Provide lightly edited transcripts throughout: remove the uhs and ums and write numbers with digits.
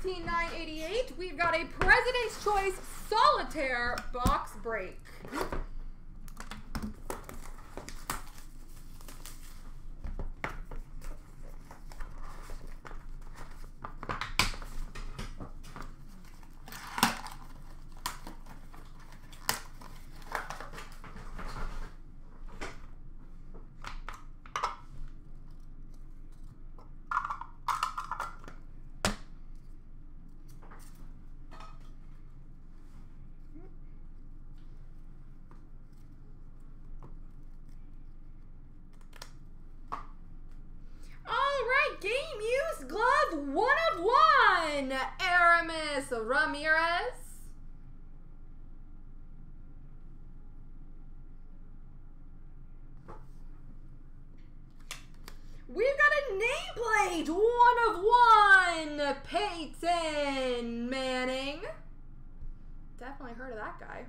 14,988. We've got a President's Choice Solitaire box break. Game Use Glove 1 of 1, Aramis Ramirez. We've got a nameplate 1 of 1, Peyton Manning. Definitely heard of that guy.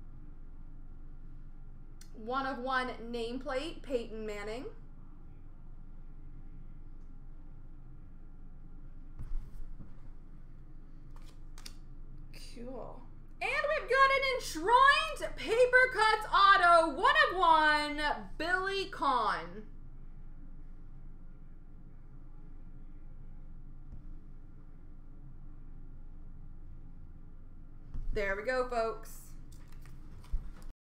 1 of 1 nameplate, Peyton Manning. Cool. And we've got an Enshrined Paper Cuts Auto 1 of 1, Billy Conn. There we go, folks.